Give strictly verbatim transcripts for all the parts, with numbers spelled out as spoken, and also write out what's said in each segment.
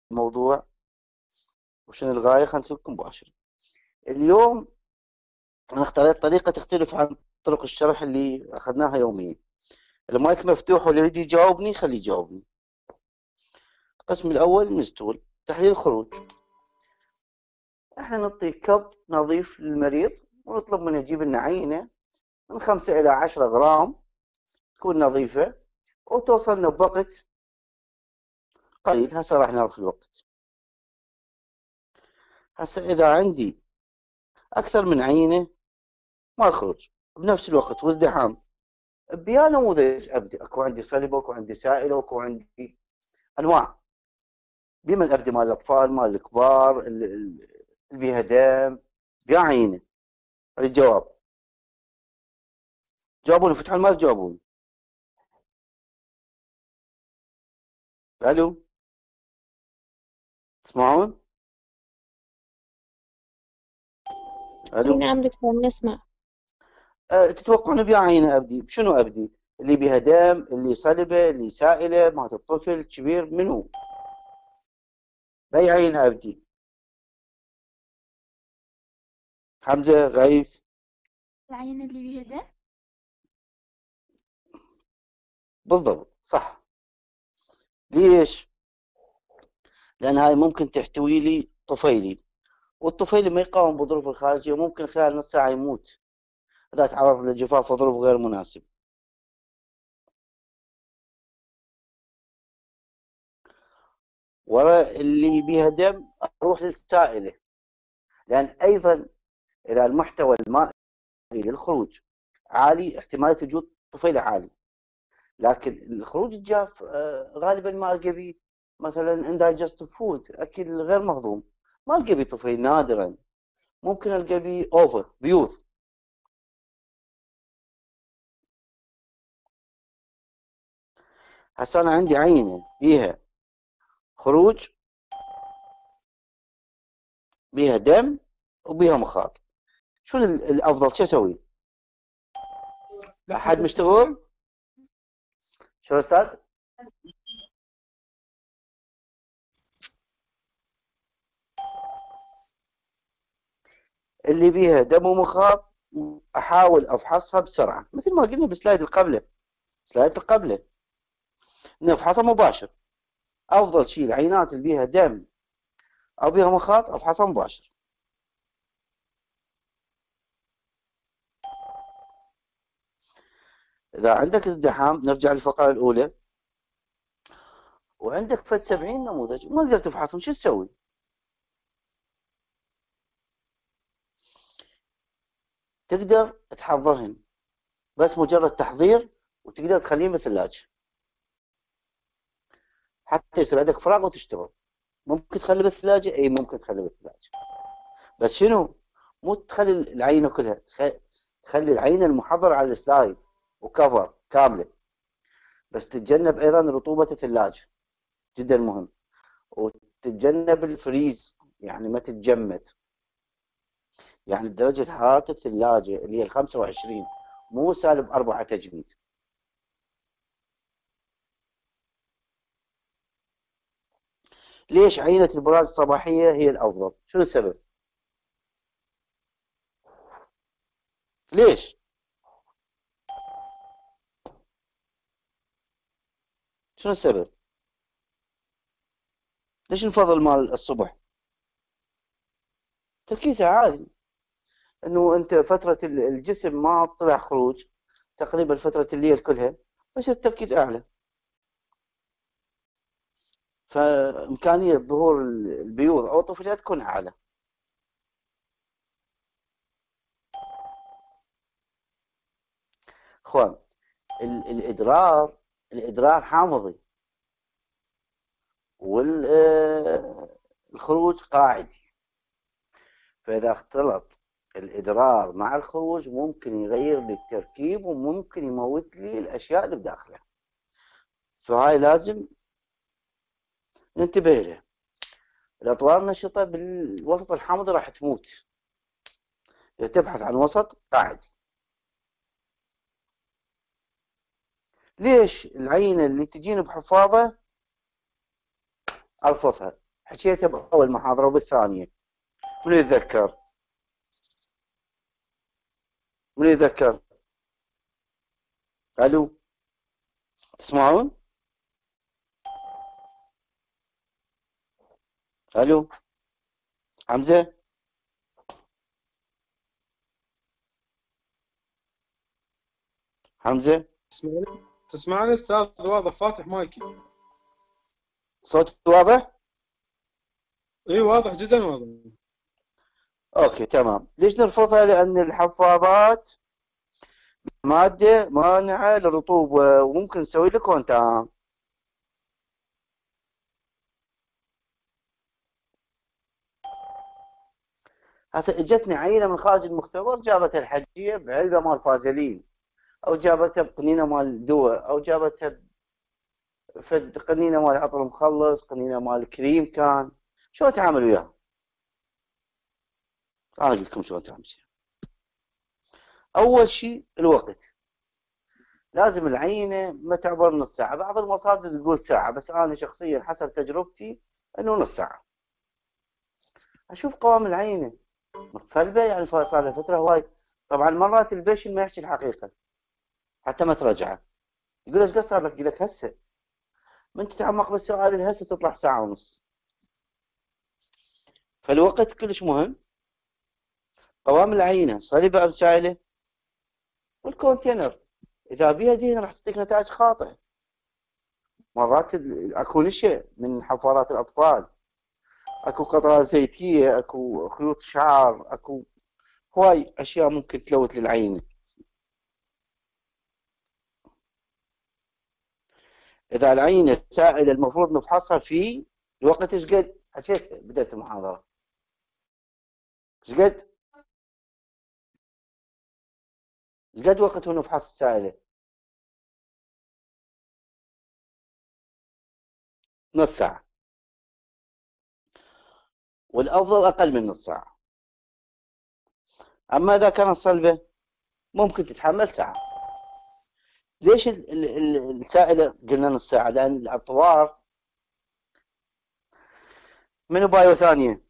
الموضوع وشنو الغاية. خلينا نترككم مباشر. اليوم أنا اختاريت طريقة تختلف عن طرق الشرح اللي أخذناها يوميا. المايك مفتوح واللي يريد يجاوبني خليه يجاوبني. القسم الأول من الستول تحليل الخروج. احنا نعطي كب نظيف للمريض ونطلب منه يجيب لنا عينة من خمسة إلى عشرة غرام تكون نظيفة وتوصلنا بوقت قليل. هسه راح نعرف الوقت. هسه إذا عندي أكثر من عينة مال خروج بنفس الوقت وازدحام، بيا نموذج أبدي. أكو عندي صلبة وأكو عندي سائلة وأكو عندي أنواع. بمن أبدي؟ مال الأطفال، مال الكبار، اللي بيها دم، بيا عينة. الجواب جاوبوني، فتحوا المايك جاوبوني. ألو، تسمعون؟ اي ألو. نعم دكتور نسمع. أه تتوقعون بيا عينة أبدي؟ بشنو أبدي؟ اللي بيها دم، اللي صلبة، اللي سائلة، مالت الطفل كبير، منو؟ بأي عينة أبدي؟ حمزة، غيث. العينة اللي بيها دم. بالضبط صح. ليش؟ لأن هاي ممكن تحتوي لي طفيلي، والطفيلي ما يقاوم بالظروف الخارجية، ممكن خلال نص ساعة يموت إذا تعرض للجفاف وظروف غير مناسب. ورا اللي بيها دم أروح للسائلة، لأن أيضا إذا المحتوى المائي للخروج عالي احتمالية وجود طفيلة عالي. لكن الخروج الجاف آه، غالبا ما ألقى بيه مثلا indigested فود، أكل غير مهضوم، ما ألقى بيه طفيل. نادرا ممكن ألقى بيه أوفر بيوض. هسه أنا عندي عينة بيها خروج، بيها دم، وبيها مخاط. شو الأفضل؟ شو أسوي؟ أحد مشتغل؟ شو أستاذ؟ اللي بيها دم ومخاط احاول افحصها بسرعه مثل ما قلنا بالسلايد اللي قبله. السلايد اللي قبله نفحصها مباشر. افضل شيء العينات اللي بيها دم او بيها مخاط افحصها مباشر. اذا عندك ازدحام نرجع للفقره الاولى وعندك فد سبعين نموذج وما قدرت تفحصهم، شو تسوي؟ تقدر تحضرهم، بس مجرد تحضير، وتقدر تخليهم بالثلاجه حتى يصير عندك فراغ وتشتغل. ممكن تخلي بالثلاجه، اي ممكن تخلي بالثلاجه، بس شنو؟ مو تخلي العينه كلها، تخلي العينه المحضره على السلايد وكفر كامله، بس تتجنب ايضا رطوبه الثلاجه، جدا مهم. وتتجنب الفريز، يعني ما تتجمد. يعني درجه حراره الثلاجه اللي هي ال خمسة وعشرين، مو سالب أربعة تجميد. ليش عينه البراز الصباحيه هي الافضل؟ شنو السبب؟ ليش؟ شنو السبب؟ ليش نفضل مال الصبح؟ تركيزه عالي، انه انت فتره الجسم ما طلع خروج تقريبا فتره الليل كلها، فيصير التركيز اعلى، فامكانيه ظهور البيوض او الطفيلات تكون اعلى. اخوان، الادرار الادرار حامضي، والخروج قاعدي، فاذا اختلط الادرار مع الخروج ممكن يغير لي التركيب وممكن يموت لي الاشياء اللي بداخله، فهاي لازم ننتبه لها. الاطوار النشطه بالوسط الحامضي راح تموت اذا تبحث عن وسط قاعدي. ليش العينه اللي تجيني بحفاضه ارفضها؟ حكيتها بأول محاضرة وبالثانية. من يتذكر؟ من يتذكر؟ ألو، تسمعون؟ ألو، حمزة؟ حمزة؟ تسمعني تسمعني استاذ؟ واضح فاتح مايكي. صوت واضح؟ اي واضح جدا واضح. اوكي تمام. ليش نرفضها؟ لأن الحفاضات مادة مانعة للرطوبة، وممكن نسوي لك كونتام. هسه اجتني عينة من خارج المختبر، جابتها الحجية بعلبة مال فازلين، أو جابتها بقنينة مال دواء، أو جابتها فد قنينة مال عطر مخلص، قنينة مال كريم. كان شلون تعامل وياها؟ أنا أقول لكم شلون تعامل. أول شيء الوقت، لازم العينة ما تعبر نص ساعة. بعض المصادر تقول ساعة، بس أنا شخصيا حسب تجربتي أنه نص ساعة. أشوف قوام العينة متصلبة، يعني صار لها فترة هواي. طبعا مرات البيشن ما يحكي الحقيقة حتى ما ترجعه، يقول ايش قد صار لك؟ يقول لك هسه. من تتعمق بالسؤال الهسه تطلع ساعة ونص. فالوقت كلش مهم. قوام العينة صلبة أم سائلة، والكونتينر إذا بيها دهن راح تعطيك نتائج خاطئة. مرات اكو نشا من حفاضات الأطفال، اكو قطرات زيتية، اكو خيوط شعر، اكو هواي أشياء ممكن تلوث للعينة. إذا العينة سائلة المفروض نفحصها في الوقت. ايش قد حكيت بداية المحاضرة؟ ايش قد ايش قد وقت نفحص السائلة؟ نص ساعة، والأفضل أقل من نص ساعة. أما إذا كانت صلبة ممكن تتحمل ساعة. ليش ال- ال- ال- السائلة قلنا نص ساعة؟ لأن الأطوار منو بايو ثانية.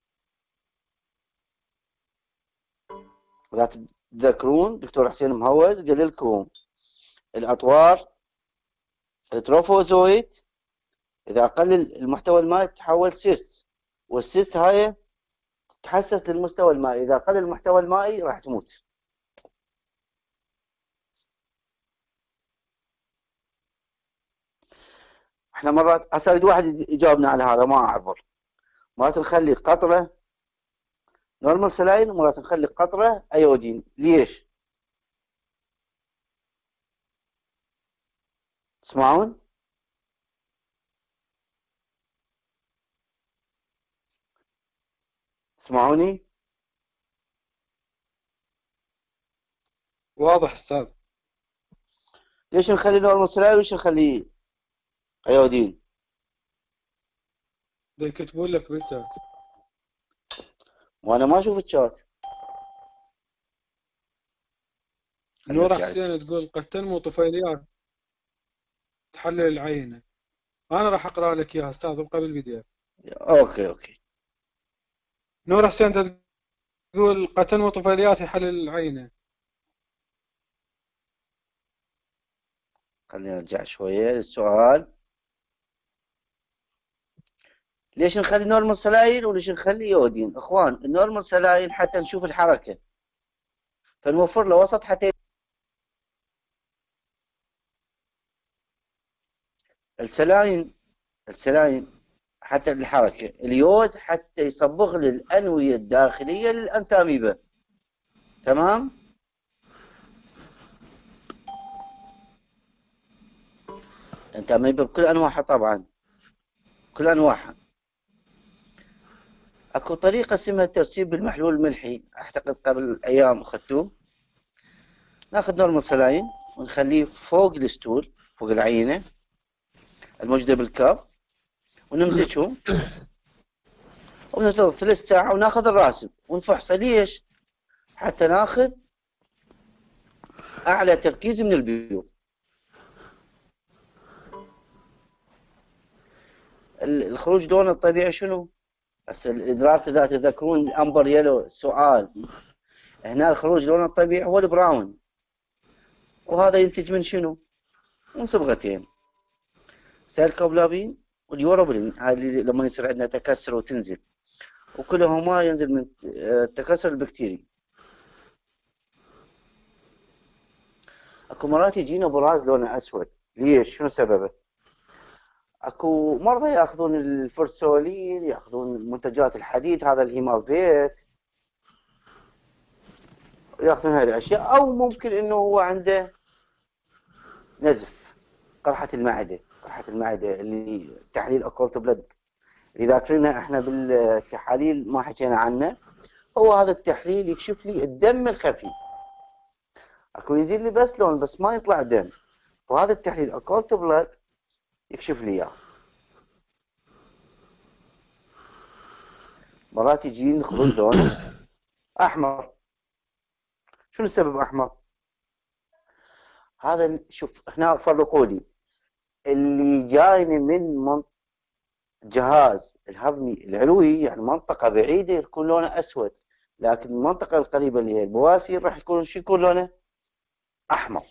إذا تتذكرون دكتور حسين مهوز قال لكم الأطوار التروفوزويت إذا قلل المحتوى المائي تتحول سيست، والسيست هاي تتحسس للمستوى المائي، إذا قل المحتوى المائي راح تموت. احنا مرات هسه اريد واحد يجاوبنا على هذا، ما اعرف. مرات نخلي قطرة نورمال سلاين، ومرات نخلي قطرة ايودين. ليش؟ تسمعون؟ تسمعوني؟ واضح استاذ. ليش نخلي نورمال سلاين وليش نخلي ايودين؟ دا يكتبون لك بالشات. وانا ما اشوف الشات. نور حسين تقول قد تنمو طفيليات تحلل العينة. انا راح اقرا لك اياها استاذ ابقى بالبي دي اف. اوكي اوكي. نور حسين تقول قد تنمو طفيليات يحلل العينة. خلينا نرجع شوية للسؤال. ليش نخلي نورمال سلاين وليش نخلي ايودين؟ اخوان النورمال سلاين حتى نشوف الحركة، فنوفر له وسط حتى السلاين السلاين حتى الحركة. اليود حتى يصبغ للأنوية الداخلية للأنتاميبا. تمام؟ الأنتاميبا بكل أنواعها طبعا، كل أنواعها. أكو طريقة اسمها ترسيب بالمحلول الملحي، أعتقد قبل أيام أخذتوه. ناخذ نورمال سلاين ونخليه فوق الستول، فوق العينة الموجودة بالكاب، ونمزجهم وننتظر ثلاث ساعة وناخذ الراسب ونفحصه. ليش؟ حتى ناخذ أعلى تركيز من البيوض. الخروج لونه الطبيعي شنو؟ هسه الادرار تذكرون الامبر يلو سؤال، هنا الخروج لونه الطبيعي هو البراون، وهذا ينتج من شنو؟ من صبغتين، سيركوبلامين واليوروبلين، هاي اللي لما يصير عندنا تكسر وتنزل، وكلهما ينزل من التكسر البكتيري. اكو مرات يجينا براز لونه اسود، ليش؟ شنو سببه؟ اكو مرضى ياخذون الفرسولين، ياخذون منتجات الحديد، هذا الهيمافيت، ياخذون هاي الاشياء، او ممكن انه هو عنده نزف، قرحة المعدة، قرحة المعدة اللي تحليل اوكولت بلد اللي ذاكرينه احنا بالتحاليل ما حكينا عنه، هو هذا التحليل يكشف لي الدم الخفي، اكو ينزل لي بس لون بس ما يطلع دم، وهذا التحليل اوكولت بلد يكشف لي اياه. مرات يجيني خروج لونه احمر، شنو السبب احمر؟ هذا شوف هنا فرقوا لي اللي جايني من من جهاز الهضمي العلوي، يعني منطقة بعيدة يكون لونه اسود، لكن المنطقة القريبة اللي هي البواسير راح يكون شو يكون لونه احمر.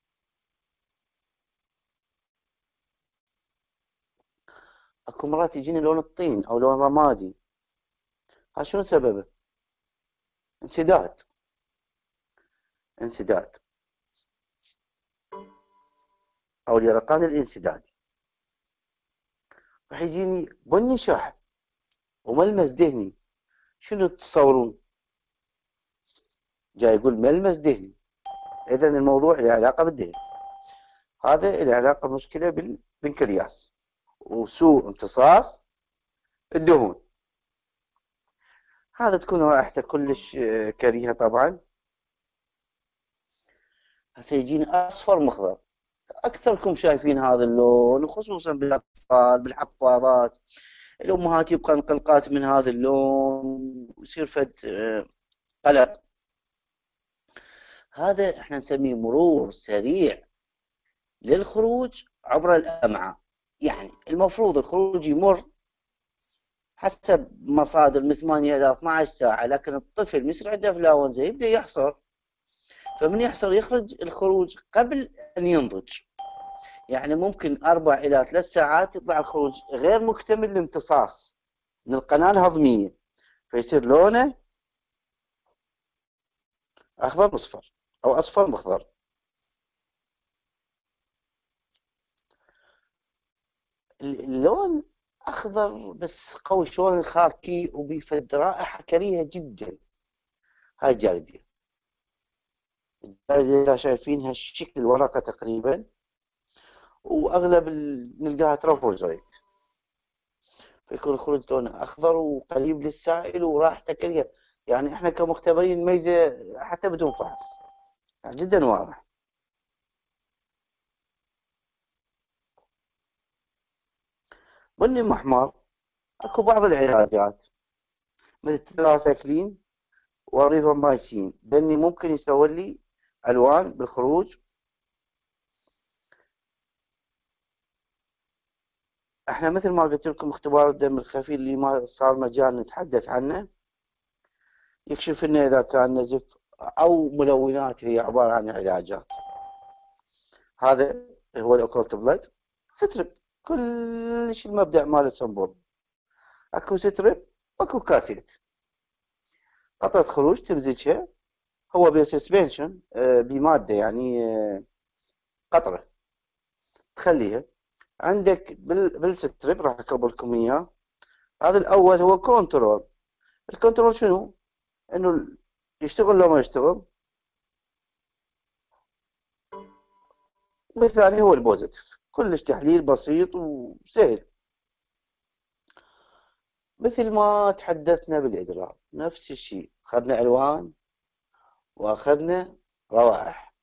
اكو مرات يجيني لون الطين او لون رمادي، ها شنو سببه؟ انسداد، انسداد او اليرقان الانسدادي. راح يجيني بني شاحب وملمس دهني، شنو تتصورون؟ جاي يقول ملمس دهني، اذا الموضوع له علاقه بالدهن، هذا له علاقه بمشكله بالبنكرياس وسوء امتصاص الدهون. هذا تكون رائحته كلش كريهه طبعا. هسه يجيني اصفر مخضر، اكثركم شايفين هذا اللون، وخصوصا بالاطفال بالحفاضات، الامهات يبقى انقلقات من هذا اللون ويصير فد قلق. هذا احنا نسميه مرور سريع للخروج عبر الامعاء، يعني المفروض الخروج يمر حسب مصادر من ثمانية إلى اثنعش ساعة، لكن الطفل يصير عنده انفلونزا يبدا يحصر، فمن يحصر يخرج الخروج قبل ان ينضج، يعني ممكن أربع إلى ثلاث ساعات يطلع الخروج غير مكتمل الامتصاص من القناة الهضمية، فيصير لونه أخضر مصفر أو أصفر مخضر. اللون أخضر بس قوي، شلون الخاكي وبيفد رائحة كريهة جدا. هاي الجاردية، الجاردية إذا شايفينها شكل الورقة تقريبا، وأغلب نلقاها تروفوزويت، فيكون الخروج لونه أخضر وقريب للسائل ورائحته كريهة، يعني إحنا كمختبرين نميزه حتى بدون فحص، يعني جدا واضح. بني محمر، اكو بعض العلاجات مثل التتراسايكلين والريفامبايسين، بني ممكن يسوي لي الوان بالخروج. احنا مثل ما قلت لكم اختبار الدم الخفي اللي ما صار مجال نتحدث عنه، يكشف لنا اذا كان نزف او ملونات، هي عباره عن علاجات. هذا هو الاوكولت بلد ستريب، كلش المبدأ مال الصنبور، اكو ستريب واكو كاسيت، قطرة خروج تمزجها، هو بسسبنشن بمادة يعني قطرة تخليها عندك بالستريب، راح اكبر لكم اياه. هذا الاول هو كنترول، الكنترول شنو؟ انه يشتغل لو ما يشتغل، والثاني هو البوزيتيف، كلش تحليل بسيط وسهل. مثل ما تحدثنا بالادرار نفس الشيء، اخذنا الوان واخذنا روائح.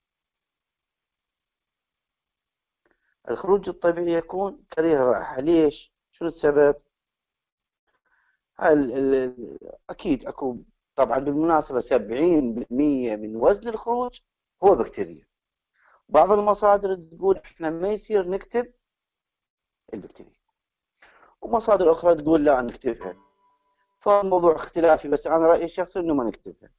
الخروج الطبيعي يكون كريه الرائحة، ليش؟ شنو السبب؟ ال ال اكيد اكو طبعا بالمناسبة سبعين بالمية من وزن الخروج هو بكتيريا. بعض المصادر تقول احنا ما يصير نكتب البكتيريا، ومصادر أخرى تقول لا نكتبها. فالموضوع اختلافي، بس أنا رأيي الشخصي إنه ما نكتبها.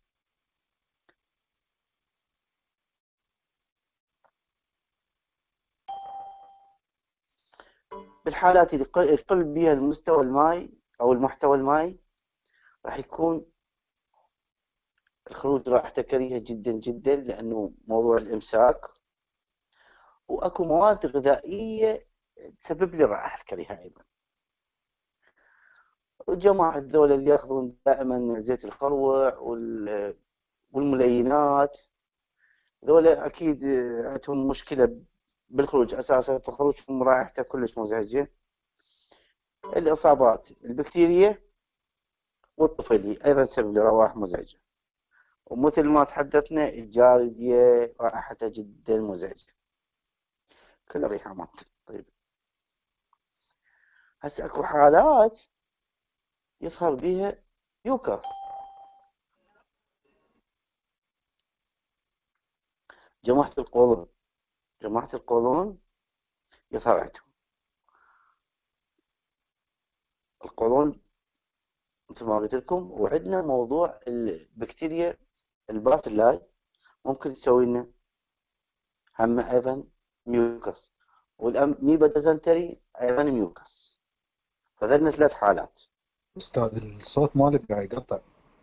بالحالات اللي يقل يقل بها المستوى المائي أو المحتوى المائي راح يكون الخروج رائحته كريهة جدا جدا، لأنه موضوع الإمساك، وأكو مواد غذائية تسبب لي الرائحة الكريهة أيضا. الجماعة الذول اللي ياخذون دائما زيت الخروع والملينات، ذولا أكيد عندهم مشكلة بالخروج أساسا، فخروجهم رائحته كلش مزعجة. الإصابات البكتيرية والطفيلية أيضا تسبب لي روائح مزعجة، ومثل ما تحدثنا الجاردية رائحتها جدا مزعجة، كل ريحة ما طيب. هسه اكو حالات يظهر بها يوكاس. جماعة القولون جماعة القولون يظهر عندهم القولون مثل ما قلت لكم. وعندنا موضوع البكتيريا الباسيلاي ممكن تسوي لنا هم ايضا ميوكس، والاميبا ديزنتري ايضا ميوكس. فذلنا ثلاث حالات. أستاذ الصوت مالك قاعد يقطع.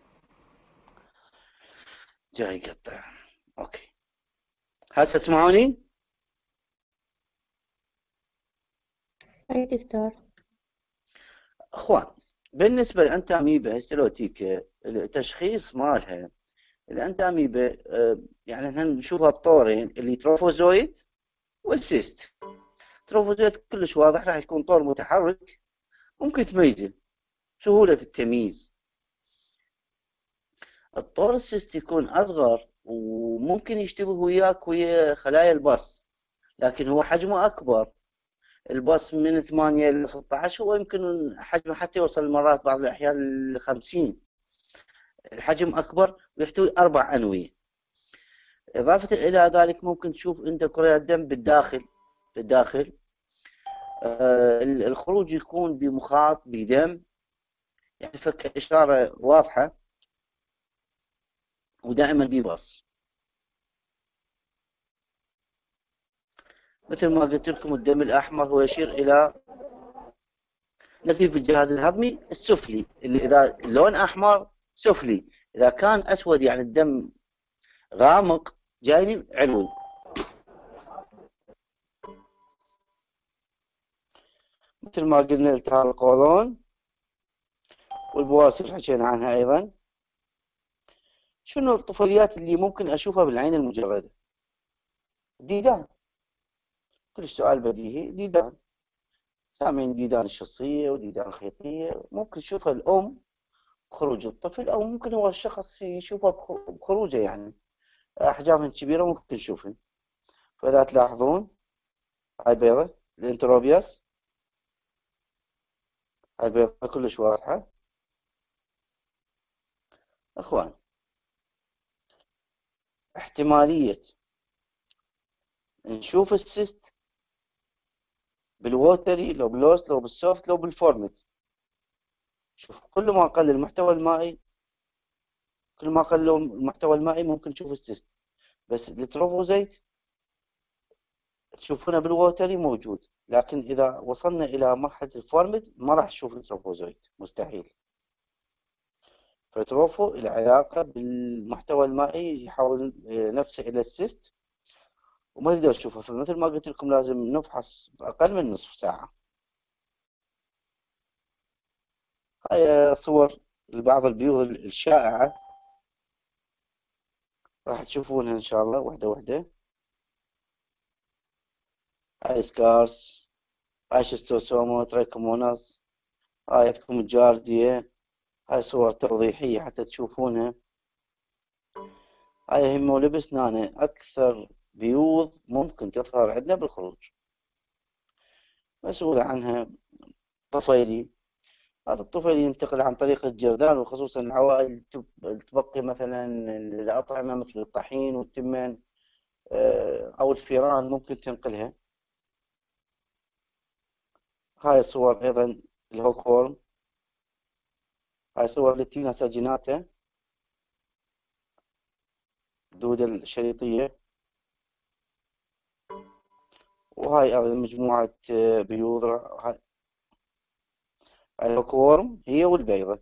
جاي يقطع. اوكي، هسه تسمعوني؟ أي دكتور. اخوان، بالنسبة للأنتاميبا هيستيلوتيكا التشخيص مالها الأنتاميبا يعني احنا نشوفها بطورين، اللي تروفوزويد والسيست. تروفوزويد كلش واضح راح يكون طور متحرك، ممكن تميزه سهولة التمييز. الطور السيست يكون أصغر وممكن يشتبه وياك ويا خلايا البص، لكن هو حجمه أكبر. البص من ثمانية إلى ستة عشر، هو يمكن حجمه حتى يوصل مرات بعض الأحيان ل خمسين. الحجم أكبر ويحتوي أربع أنوية. إضافة إلى ذلك ممكن تشوف أنت كريات دم بالداخل في الداخل. آه الخروج يكون بمخاط بدم، يعني فك إشارة واضحة، ودائما ببص. مثل ما قلت لكم الدم الأحمر هو يشير إلى نزيف الجهاز الهضمي السفلي، اللي إذا اللون أحمر سفلي، إذا كان أسود يعني الدم غامق جاني علوي. مثل ما قلنا التهاب القولون والبواسير حكينا عنها أيضا. شنو الطفيليات اللي ممكن أشوفها بالعين المجردة؟ ديدان، كل سؤال بديهي. ديدان، سامعين ديدان الشخصية وديدان الخيطية، ممكن تشوفها الأم بخروج الطفل، أو ممكن هو الشخص يشوفها بخروجه، يعني أحجامهن كبيرة ممكن تشوفهن. فإذا تلاحظون هاي بيضة الانتروبياس، هاي بيضة كلش واضحة. أخوان، احتمالية نشوف السيست بالووتري، لو باللوست، لو بالسوفت، لو بالفورمت. شوف، كل ما قل المحتوى المائي كل ما قل المحتوى المائي ممكن تشوف السيست. بس التروفوزيت تشوفونه بالووتري موجود، لكن إذا وصلنا إلى مرحلة الفورمت ما راح تشوف التروفوزيت، مستحيل. فتروفو العلاقة بالمحتوى المائي يحول نفسه إلى السيست وما تقدر تشوفه. فمثل ما قلت لكم لازم نفحص أقل من نصف ساعة. هاي صور لبعض البيوض الشائعة، راح تشوفونها إن شاء الله وحدة وحدة. هاي سكارس، هاي شستوسوما تريكوموناس، هاي عندكم الجاردية. هاي صور توضيحية حتى تشوفونها. هاي هيموليبس نانا، أكثر بيوض ممكن تظهر عندنا بالخروج، مسؤول عنها طفيلي. هذا الطفيلي ينتقل عن طريق الجرذان، وخصوصا العوائل تبقي مثلا الأطعمة مثل الطحين والتمن أو الفيران ممكن تنقلها. هاي الصور أيضا الهوك وورم. هاي صور للتينا ساجيناتا، الدودة الشريطية. وهاي أيضا مجموعة آه، بيوض. هاي الهوك وورم هي والبيضة.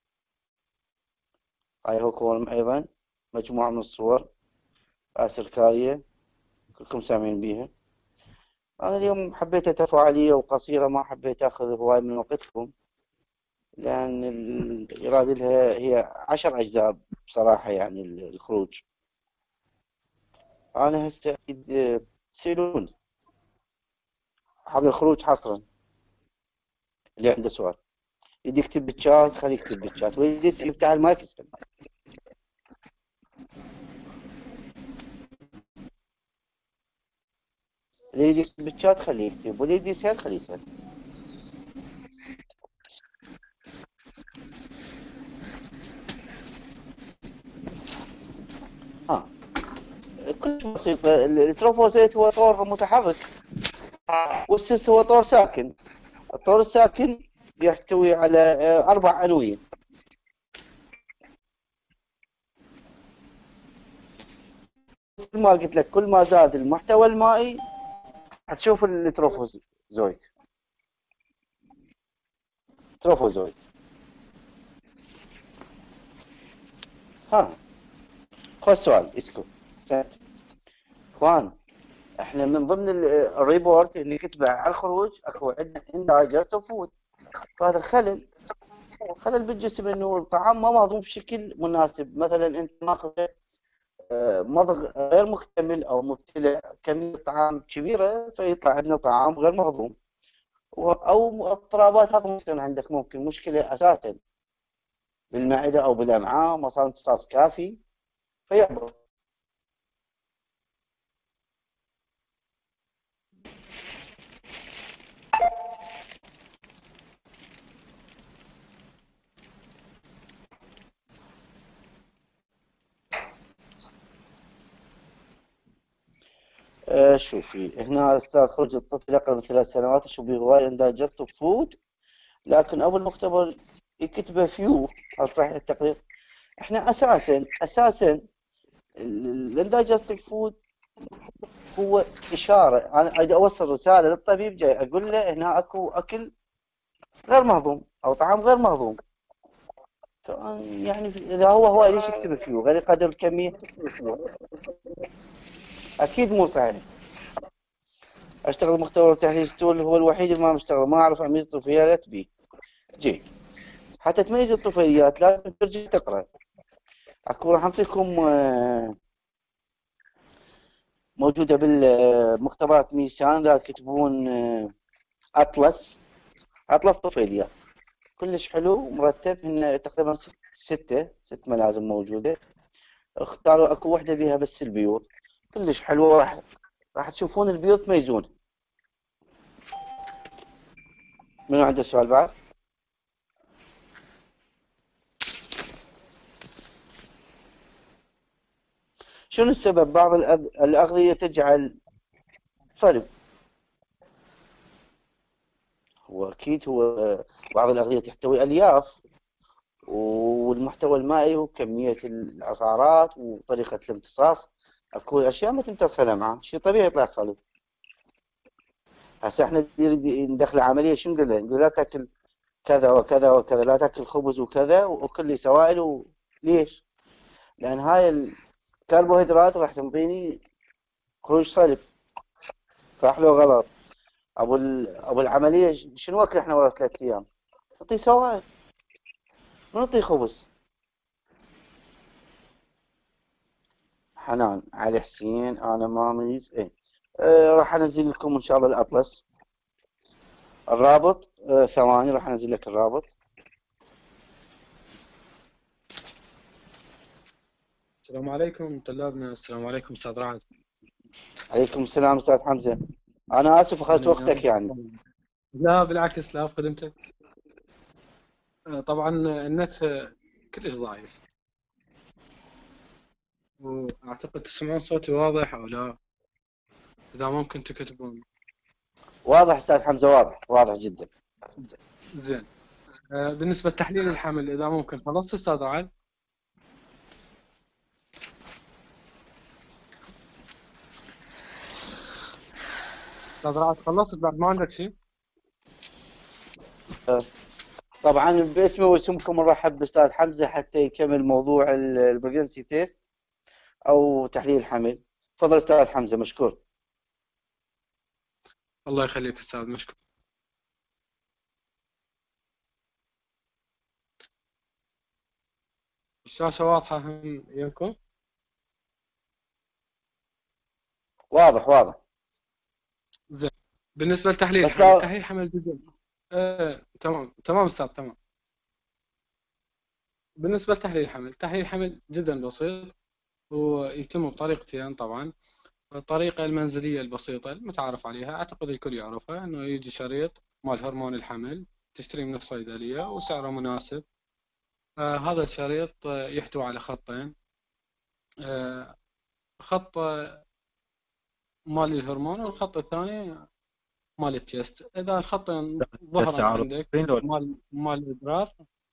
هاي هوك وورم أيضا مجموعة من الصور. هاي سركارية كلكم سامعين بيها. أنا اليوم حبيتها تفاعلية وقصيرة، ما حبيت أخذ هواي من وقتكم، لأن الإرادة لها هي عشر أجزاء بصراحة. يعني الخروج أنا هسه أكيد آه، تسألون حق الخروج حصرا. اللي عنده سؤال يدي يكتب بالشات، خليه يكتب بالشات، ويدي يفتح المايك يسأل. اللي يدي يكتب بالشات خليه يكتب، واللي يدي يسأل خليه يسأل. ها كلش بسيط. التروفوزيت هو طور متحرك، والسيس هو طور ساكن. الطور الساكن يحتوي على آه، أربع أنوية. مثل ما قلت لك، كل ما زاد المحتوى المائي هتشوف التروفوزويت. تروفوزويت. ها خذ سؤال اسكو سنت. اخوان، احنا من ضمن ال- الريبورت اللي كتبه على الخروج اكو عندنا اندايجست فود، فهذا خلل خلل بالجسم، انه الطعام ما مهضوم بشكل مناسب. مثلا انت ماخذ آه، مضغ غير مكتمل او مبتلع كميه طعام كبيره، فيطلع عندنا طعام غير مهضوم. و- او اضطرابات هضم تصير عندك، ممكن مشكله اساسا بالمعده او بالامعاء، ما صار امتصاص كافي فيحبط. آه شوفي هنا استاذ خرج الطفل اقل من ثلاث سنوات يشرب هواي اندايجستيف فود، لكن اول مختبر يكتبه فيو. هل صحيح التقرير؟ احنا اساسا اساسا الاندايجستيف فود هو اشاره. انا اريد اوصل رساله للطبيب جاي اقول له هنا اكو اكل غير مهضوم او طعام غير مهضوم. ف- يعني اذا هو هو ليش يكتب فيو غير قدر الكميه؟ اكيد مو صحيح. اشتغل مختبر تحليل ستول، هو الوحيد اللي ما مشتغل، ما اعرف اميز طفيليات بي. جيد. حتى تميز الطفيليات لازم ترجع تقرا. اكو راح اعطيكم آه، موجوده بالمختبرات ميسان، اذا تكتبون آه، اطلس اطلس طفيليات كلش حلو مرتب. هن تقريبا ست ستة ست ملازم موجودة. اختاروا اكو وحدة بيها بس البيوت، كلش حلوة. راح راح تشوفون البيوت تميزون. منو عنده سؤال بعد؟ شنو السبب بعض الأغ- الأغذية تجعل صلب؟ هو أكيد هو آه، بعض الأغذية تحتوي ألياف، والمحتوى المائي وكمية العصارات وطريقة الامتصاص. اكو اشياء ما تمتصها معاه، شيء طبيعي يطلع صلب. هسه احنا نريد ندخل عمليه، شو نقول له؟ نقول لا تاكل كذا وكذا وكذا، لا تاكل خبز وكذا وكل لي سوائل و... ليش؟ لان هاي الكربوهيدرات راح تنطيني خروج صلب. صح لو غلط؟ ابو ال... ابو العمليه شنو اكل احنا ورا ثلاث ايام؟ نعطي سوائل، ما نعطي خبز. حنان علي حسين، انا ماميز ايه. آه راح انزل لكم ان شاء الله الاطلس، الرابط. آه ثواني راح انزل لك الرابط. السلام عليكم طلابنا. السلام عليكم استاذ رعد. عليكم السلام استاذ حمزه. انا اسف اخذت يعني وقتك يعني. لا بالعكس، لا خدمتك. آه، طبعا النت آه، كلش ضعيف، واعتقد تسمعون صوتي واضح او لا؟ اذا ممكن تكتبون. واضح استاذ حمزه، واضح واضح جدا. زين. آه، بالنسبة لتحليل الحمل إذا ممكن خلصت أستاذ رعد؟ أستاذ رعد خلصت بعد ما عندك شيء؟ طبعا باسمي واسمكم نرحب باستاذ حمزه حتى يكمل موضوع البريجنسي تيست او تحليل الحمل. تفضل استاذ حمزه، مشكور. الله يخليك أستاذ، مشكور. الشاشة واضحة هم يمكن؟ واضح واضح. زين. بالنسبة لتحليل بس الحمل، لا- تحليل الحمل جدا. آه، تمام تمام أستاذ، تمام. بالنسبة لتحليل الحمل، تحليل الحمل جدا بسيط ويتم بطريقتين طبعا. الطريقة المنزلية البسيطة المتعارف عليها، أعتقد الكل يعرفها، إنه يجي شريط مال هرمون الحمل تشتريه من الصيدلية وسعره مناسب. آه هذا الشريط آه يحتوي على خطين. آه خط آه، مال الهرمون، والخط الثاني مال التيست. إذا الخطين هسه ظهرا عارضين عندك لو مال مال الإدرار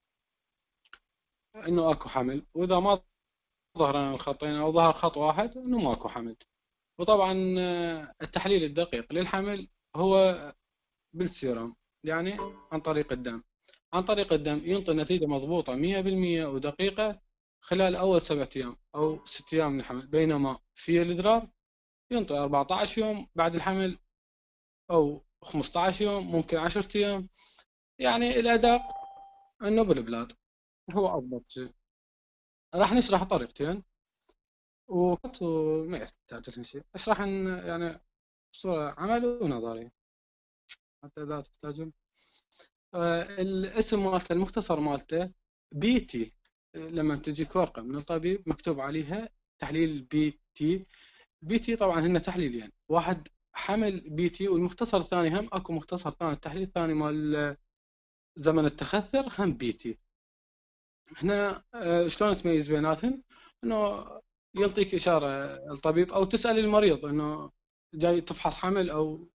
إنه أكو حمل، وإذا ما ظهرا الخطين أو ظهر خط واحد إنه ماكو حمل. وطبعا آه، التحليل الدقيق للحمل هو بالسيرم، يعني عن طريق الدم. عن طريق الدم ينطي نتيجة مضبوطة مية بالمية ودقيقة خلال أول سبعة أيام أو ست أيام من الحمل، بينما في الإدرار ينطي أربعة عشر يوم بعد الحمل أو خمسة عشر يوم، ممكن عشرة أيام. يعني الأداء إنه بالبلاد هو أضبط شيء. راح نشرح طريقتين وما يحتاج شيء، اشرح إن- يعني صورة عملي ونظري حتى إذا تحتاجون. آه، الاسم مالته المختصر مالته بي تي. لما تجيك ورقة من الطبيب مكتوب عليها تحليل بي تي. بي تي طبعا هن تحليلين، واحد حمل بي تي، والمختصر الثاني هم اكو مختصر ثاني، التحليل الثاني مال زمن التخثر هم بي تي. هنا آه، شلون تميز بيناتهم؟ انه يعطيك اشاره الطبيب او تسال المريض انه جاي تفحص حمل او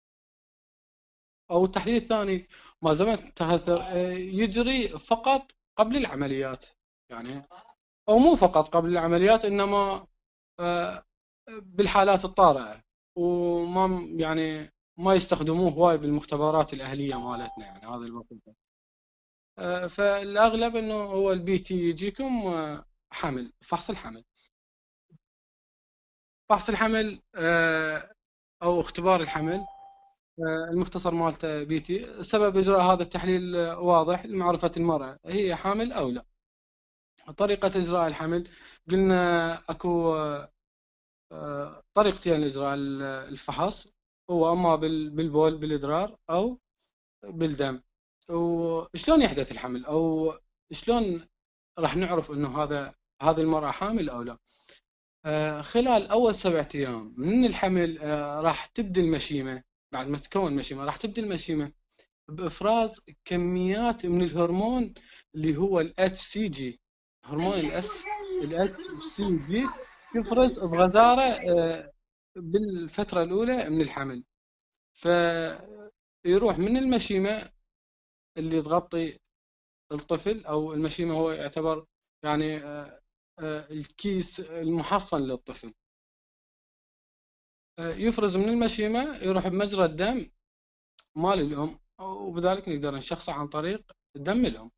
او التحليل الثاني ما زمن التخثر آه، يجري فقط قبل العمليات، يعني او مو فقط قبل العمليات انما آه، بالحالات الطارئه، وما يعني ما يستخدموه هواي بالمختبرات الاهليه مالتنا، يعني هذا الوقت. آه، فالاغلب انه هو البي تي يجيكم آه، حمل، فحص الحمل. فحص الحمل آه، او اختبار الحمل آه، المختصر مالته بي تي. سبب اجراء هذا التحليل آه، واضح لمعرفه المراه هي حامل او لا. طريقه اجراء الحمل قلنا اكو آه، طريقتين لاجراء الفحص، هو اما بال- بالبول بالادرار او بالدم. وشلون يحدث الحمل او شلون راح نعرف انه هذا هذه المرأة حامل او لا؟ آه، خلال اول سبعة ايام من الحمل آه، راح تبدي المشيمة. بعد ما تكون مشيمة راح تبدي المشيمة بافراز كميات من الهرمون اللي هو ال إتش سي جي. هرمون الاس ال إتش سي جي يفرز بغزارة آه، بالفترة الأولى من الحمل، فيروح من المشيمة اللي تغطي الطفل، أو المشيمة هو يعتبر يعني آه، آه، الكيس المحصن للطفل. آه، يفرز من المشيمة يروح بمجرى الدم مال الأم، وبذلك نقدر نشخصه عن طريق دم الأم.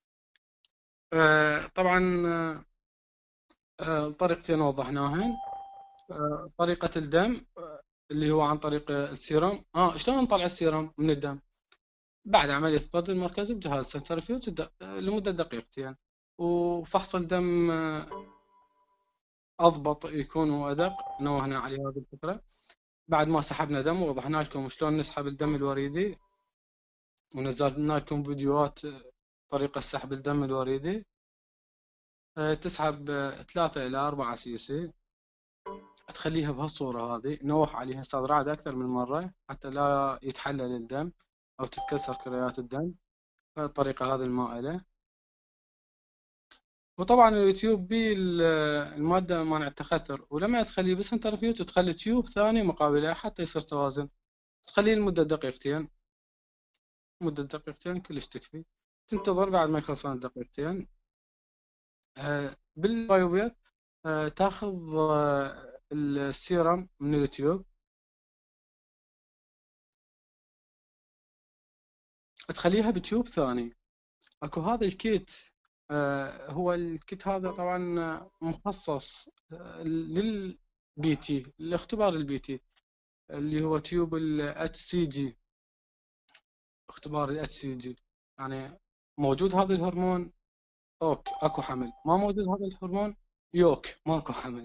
آه، طبعا آه، الطريقتين وضحناهن. آه، طريقة الدم آه، اللي هو عن طريق السيرم. اه شلون نطلع السيرم من الدم؟ بعد عملية الطرد المركزي بجهاز سنترفيوج لمدة دقيقتين. وفحص الدم آه، أضبط يكون وأدق، نوهنا على هذه الفكرة. بعد ما سحبنا دم ووضحنا لكم شلون نسحب الدم الوريدي، ونزلنا لكم فيديوهات آه، طريقة سحب الدم الوريدي. آه، تسحب آه، ثلاثة إلى أربعة سي سي، تخليها بهالصورة هذه. نوح عليها أستاذ رعد أكثر من مرة حتى لا يتحلل الدم أو تتكسر كريات الدم. الطريقة هذه المائلة. وطبعا اليوتيوب بي المادة مانع التخثر، ولما تخليه بالسنترفيوج تخلي تيوب ثاني مقابله حتى يصير توازن، تخليه لمدة دقيقتين. مدة دقيقتين كلش تكفي. تنتظر بعد ما يخلصون الدقيقتين. آه، بالبايوبيت آه، تاخذ آه، السيرم من اليوتيوب، تخليها بتيوب ثاني. اكو هذا الكيت، آه، هو الكيت هذا طبعا آه، مخصص آه، للبي تي، الاختبار البي تي، اللي هو تيوب ال اتش سي جي، اختبار ال اتش سي جي. يعني موجود هذا الهرمون اوك اكو حمل، ما موجود هذا الهرمون يوك ماكو حمل.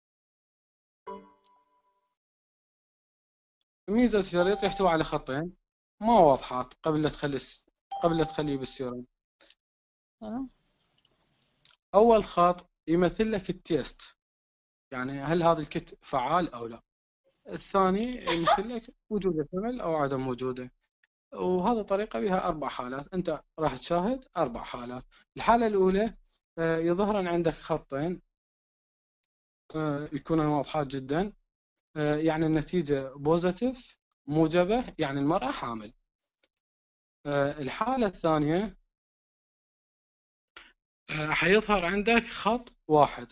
ميزة الشريط يحتوي على خطين ما واضحات قبل لا تخلي الس- قبل لا تخليه بالسيرم. آه. أول خط يمثل لك التيست، يعني هل هذا الكت فعال أو لا. الثاني يمثل لك وجود الحمل أو عدم وجوده. وهذه طريقة بها أربع حالات، أنت راح تشاهد أربع حالات. الحالة الأولى آه، يظهرن عندك خطين آه، يكونون واضحات جدا، آه، يعني النتيجة بوزيتيف موجبة، يعني المرأة حامل. آه، الحالة الثانية آه، حيظهر عندك خط واحد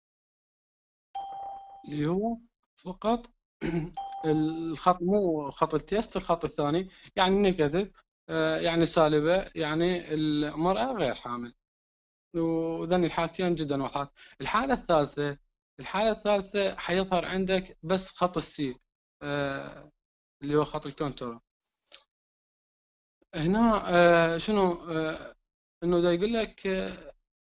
اللي هو فقط الخط، مو خط التيست، الخط الثاني يعني نيجاتيف، يعني سالبة، يعني المرأة غير حامل. وذني الحالتين جدا واضحات. الحالة الثالثة الحالة الثالثة حيظهر عندك بس خط السي، آه، اللي هو خط الكونتور. هنا آه، شنو آه، انه دا يقول لك آه،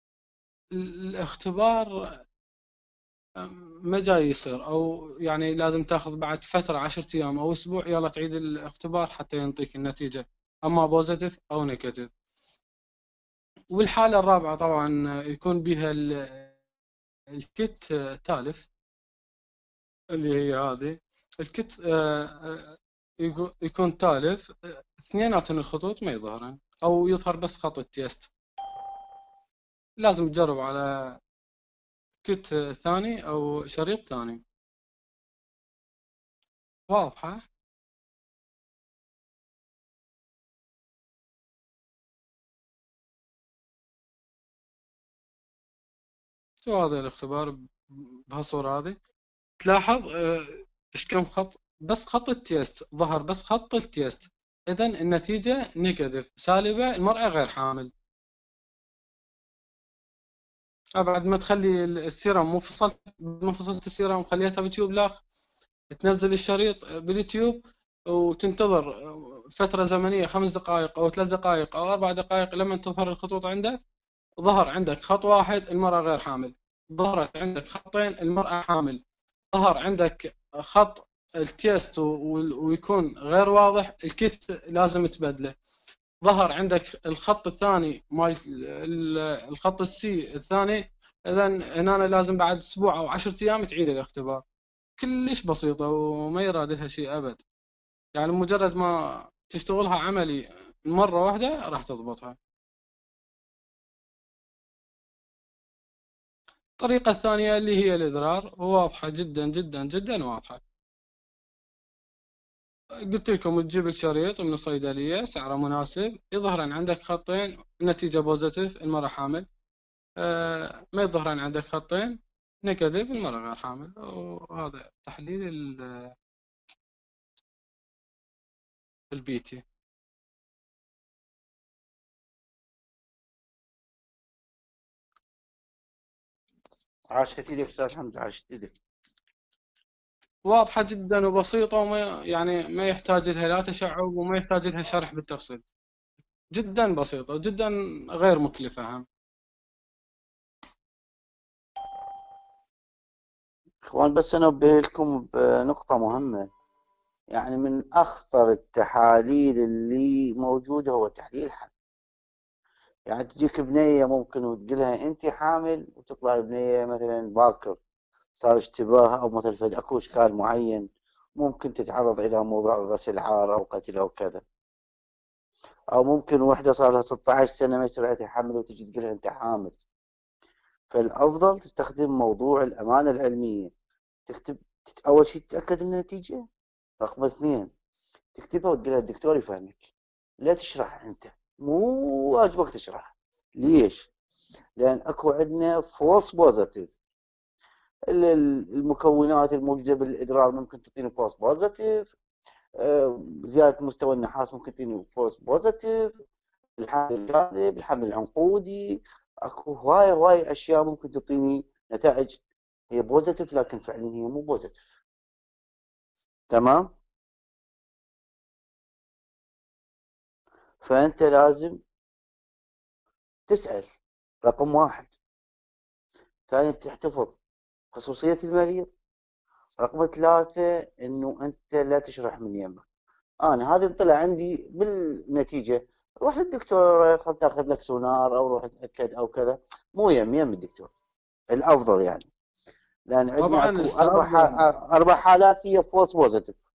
الاختبار ما جاي يصير، او يعني لازم تاخذ بعد فتره عشرة ايام او اسبوع يلا تعيد الاختبار حتى ينطيك النتيجه، اما بوزيتيف او نيجاتيف. والحاله الرابعه طبعا يكون بها ال- الكت آه، تالف، اللي هي هذه الكت آه، آه، يكو- يكون تالف، آه، اثنيناتهم الخطوط ما يظهرن او يظهر بس خط التيست. لازم تجرب على كت آه، ثاني او شريط ثاني. واضحه؟ شو هذا الاختبار بهالصورة هذه. تلاحظ آه، ايش كم خط، بس خط التيست ظهر، بس خط التيست. اذا النتيجة نيجاتيف سالبة، المرأة غير حامل. ابعد ما تخلي السيرم، مو فصلت ما فصلت السيرم وخليتها بيوتيوب لاخ، تنزل الشريط باليوتيوب وتنتظر فترة زمنية خمس دقائق او ثلاث دقائق او اربع دقائق لما تظهر الخطوط عندك. ظهر عندك خط واحد المرأة غير حامل، ظهرت عندك خطين المرأة حامل، ظهر عندك خط التيست ويكون غير واضح، الكت لازم تبدله. ظهر عندك الخط الثاني مال الخط السي الثاني، اذا هنا لازم بعد اسبوع او عشرة ايام تعيد الاختبار. كلش بسيطة وما يراد لها شيء ابد، يعني مجرد ما تشتغلها عملي مرة واحدة راح تضبطها. الطريقة الثانية اللي هي الإدرار، واضحة جدا جدا جدا واضحة. قلت لكم تجيب الشريط من الصيدلية سعره مناسب، يظهرن عندك خطين النتيجة بوزيتيف المرأة حامل، آه ما يظهرن عندك خطين نيجاتيف المرأة غير حامل. وهذا تحليل ال- البيتي. عاشت ايدك استاذ حمزة، عاشت ايدك. واضحة جدا وبسيطة، وما يعني ما يحتاج لها لا تشعب وما يحتاج لها شرح بالتفصيل. جدا بسيطة جدا غير مكلفة هم. اخوان بس انبه لكم بنقطة مهمة، يعني من اخطر التحاليل اللي موجودة هو تحليل الحمل. يعني تجيك بنية ممكن وتقولها انت حامل، وتطلع البنية مثلا باكر صار اشتباه او مثل فد اكو اشكال معين، ممكن تتعرض الى موضوع غسل عار او قتل او كذا. او ممكن وحدة صار لها ستة عشر سنة ما يصير عندها حمل وتجي تقولها انت حامل. فالافضل تستخدم موضوع الامانة العلمية. تكتب اول شيء تتاكد من النتيجة، رقم اثنين تكتبها وتقولها الدكتور يفهمك. لا تشرح أنت، مو واجبك تشرح. ليش؟ لأن أكو عندنا فولس بوزيتيف. المكونات الموجودة بالإدرار ممكن تعطيني فولس بوزيتيف. زيادة مستوى النحاس ممكن تعطيني فولس بوزيتيف. الحمل الكاذب، الحمل العنقودي، اكو هواي هواي اشياء ممكن تعطيني نتائج هي بوزيتيف لكن فعليا هي مو بوزيتيف. تمام. فانت لازم تسأل، رقم واحد. ثانيا تحتفظ خصوصية المريض. رقم ثلاثة انه انت لا تشرح من يمك. انا هذه طلع عندي بالنتيجة، روح للدكتور خل تاخذ لك سونار او روح اتاكد او كذا، مو يم يم الدكتور الافضل يعني. لان عندنا طبعا اكو استاذ. اربع اربع حالات هي فولس بوزيتيف.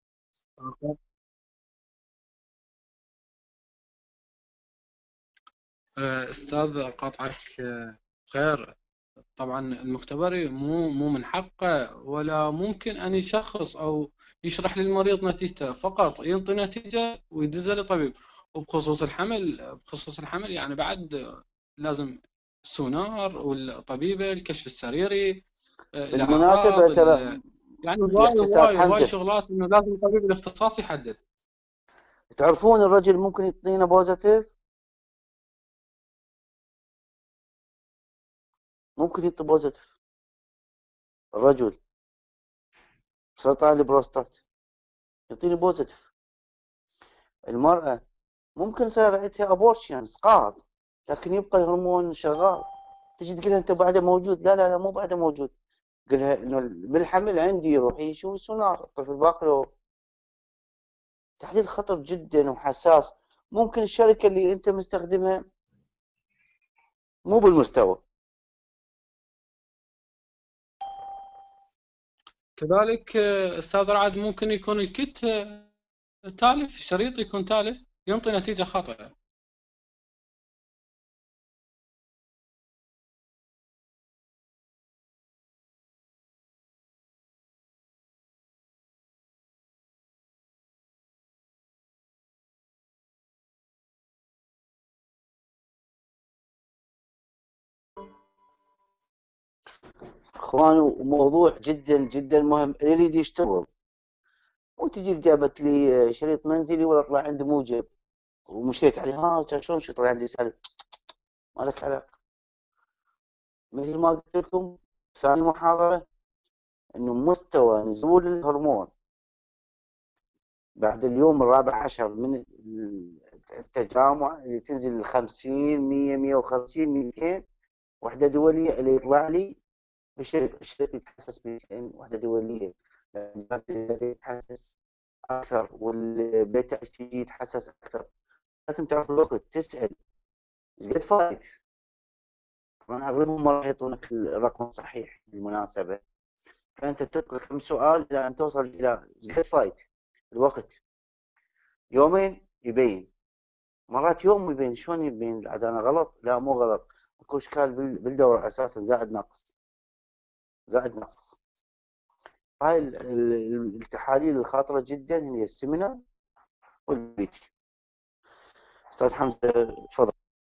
استاذ قاطعك خير. طبعا المختبري مو مو من حقه ولا ممكن ان يشخص او يشرح للمريض نتيجته، فقط ينطي نتيجه ويدزها لطبيب. وبخصوص الحمل بخصوص الحمل يعني بعد لازم سونار والطبيبه الكشف السريري، بالمناسبة الاعراض، ترى يعني هواي يحكي استاذ هواي هواي حمزة، شغلات انه لازم الطبيب الاختصاصي يحدد. تعرفون الرجل ممكن يعطينا بوزيتيف، ممكن يعطي بوزيتيف الرجل سرطان البروستات يعطيني بوزيتيف. المرأة ممكن يصير عندها ابورشن اسقاط لكن يبقى الهرمون شغال، تجي تقول انت بعده موجود، لا لا لا مو بعده موجود، قلها انه بالحمل عندي روحي شوف السونار الطفل باقي له. تحليل خطر جدا وحساس، ممكن الشركة اللي انت مستخدمها مو بالمستوى. كذلك استاذ رعد ممكن يكون الكت تالف، الشريط يكون تالف ينطي نتيجه خاطئه. اخوان موضوع جدا جدا مهم، اللي يريد يشتغل وتجيب جابت لي شريط منزلي ولا طلع عندي موجب ومشيت عليه، ها شلون شو طلع عندي سالب، ما لك علاقه. مثل ما قلت لكم ثاني محاضره، انه مستوى نزول الهرمون بعد اليوم الرابع عشر من التجامع اللي تنزل ال خمسين مية مية وخمسين ميتين وحده دوليه اللي يطلع لي بالشريط، الشريط يتحسس ميتين وحده دوليه، يتحسس اكثر والبيتا اتش تي جي يتحسس اكثر. لازم تعرف الوقت، تسال ايش قد فايت. طبعا اغلبهم ما راح يعطونك الرقم الصحيح بالمناسبه، فانت تذكر كم سؤال الى ان توصل الى ايش قد فايت. الوقت يومين يبين، مرات يوم يبين. شلون يبين؟ عاد انا غلط؟ لا مو غلط، اكو اشكال بالدوره اساسا، زائد ناقص زائد ناقص. هاي التحاليل الخاطره جدا هي السمنه والبيتي. استاذ حمزه تفضل.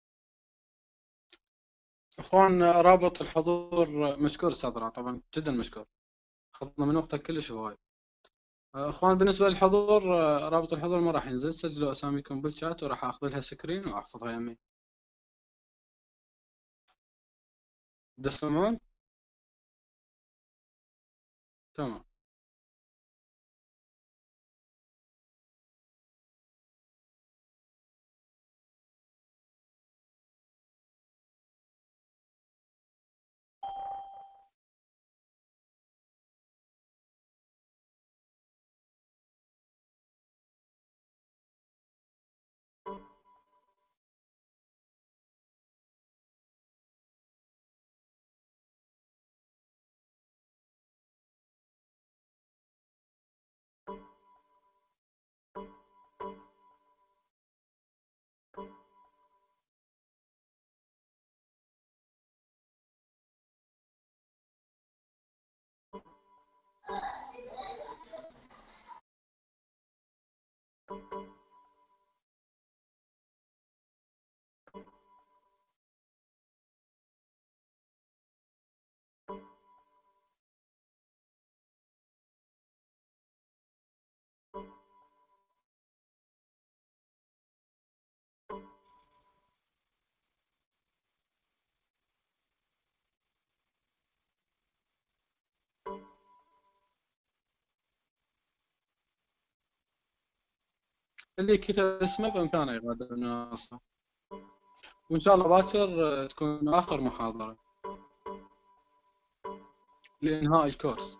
اخوان رابط الحضور مشكور استاذ رعد، طبعا جدا مشكور، اخذنا من وقتك كلش هواي. اخوان بالنسبه للحضور، رابط الحضور ما راح ينزل، سجلوا اساميكم بالشات وراح اخذ لها سكرين واحفظها يمي. تسمعون؟ تمام. اللي كتب اسمه بإمكانه يغادر المنصة، وإن شاء الله باكر تكون آخر محاضرة لإنهاء الكورس.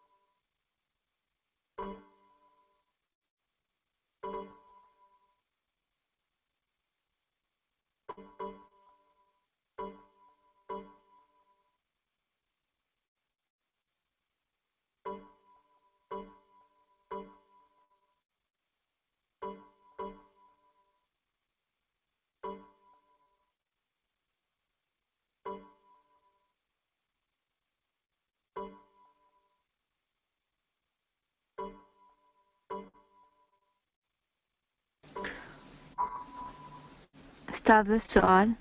أستاذ السؤال.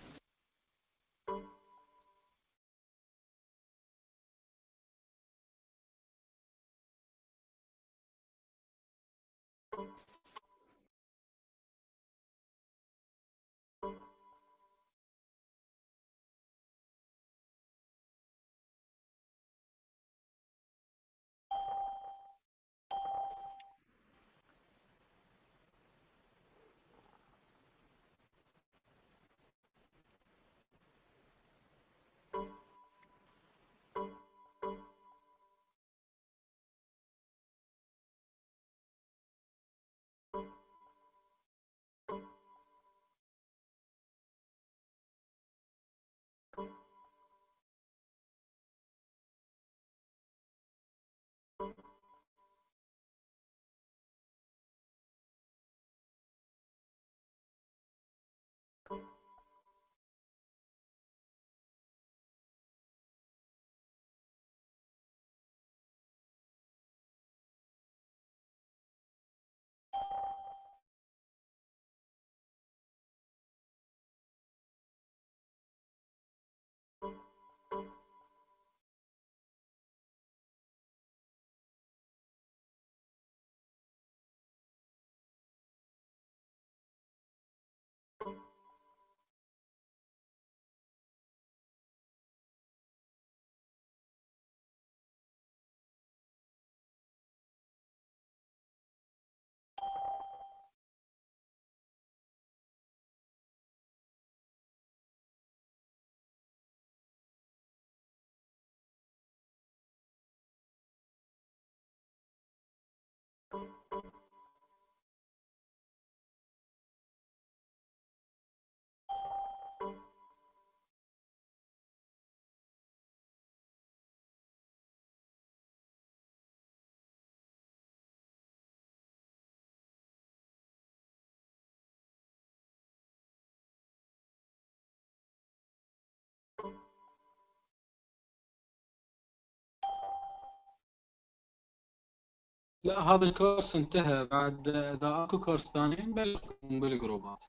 لا، هذا الكورس انتهى. بعد إذا أكو كورس ثاني نبلغكم بالجروبات.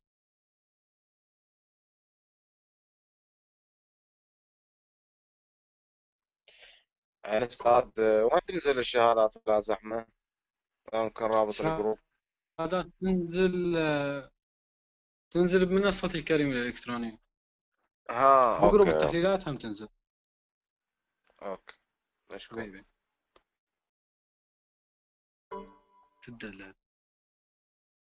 يعني أستاذ وين تنزل الشهادات بلا زحمة؟ ممكن رابط الجروب. الشهادات تنزل تنزل بمنصة الكريم الإلكترونية، ها بجروب أوكي التحليلات هم تنزل. أوكي مشكور. حبيبي تدلل.